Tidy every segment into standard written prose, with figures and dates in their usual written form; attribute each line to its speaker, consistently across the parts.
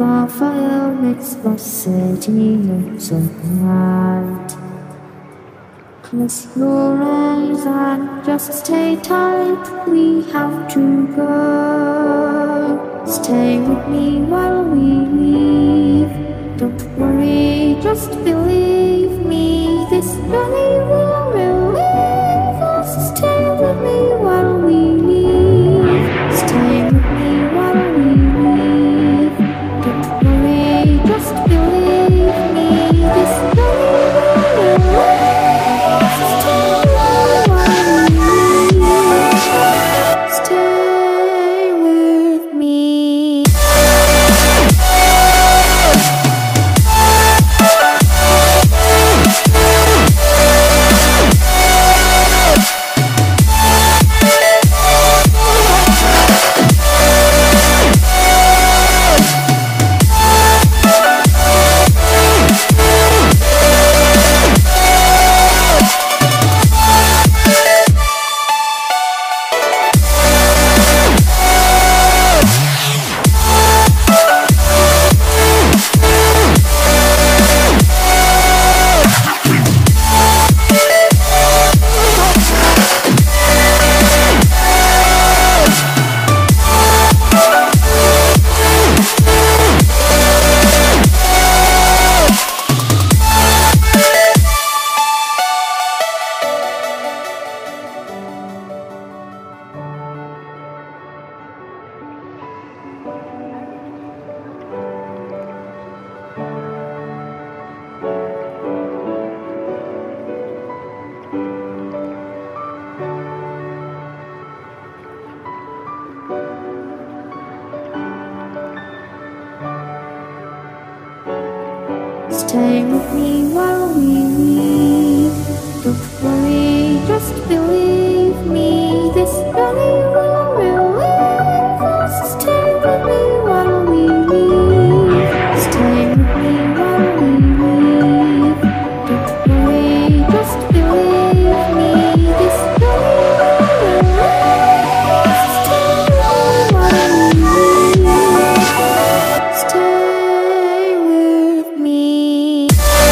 Speaker 1: The fire makes the city look so bright. Close your eyes and just stay tight. We have to go. Stay with me while we leave. Don't worry, just believe me. This journey will relieve us. Stay with me while we leave. Stay with me while we leave. Don't worry, just believe me. This journey will relieve us. Stay with me while we leave. Stay with me. Stay with me while we leave. Don't worry, just believe me. This journey will relieve us. Stay with me while we leave. Stay with me while we leave. Don't worry, just believe me. This journey will relieve us. Stay with me while we leave. Stay with me.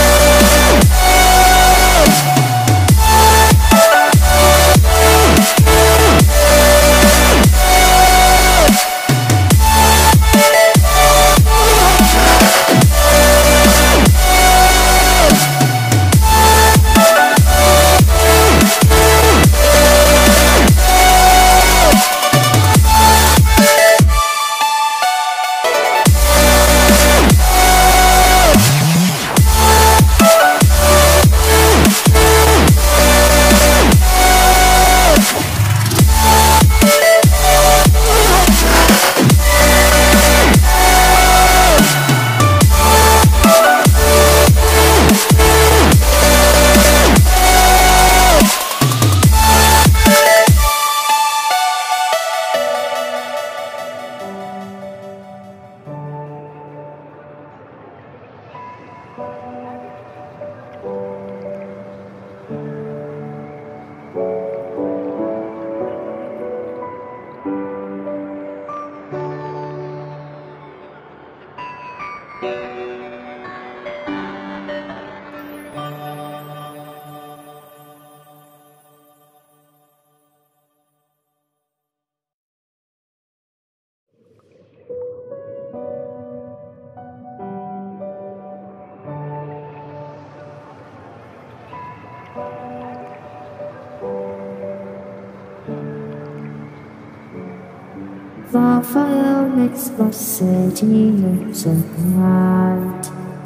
Speaker 1: The fire makes the city look so bright.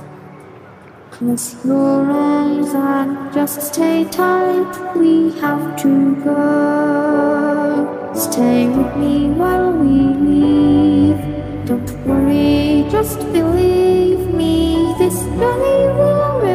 Speaker 1: Close your eyes and just stay tight. We have to go. Stay with me while we leave. Don't worry, just believe me. This journey will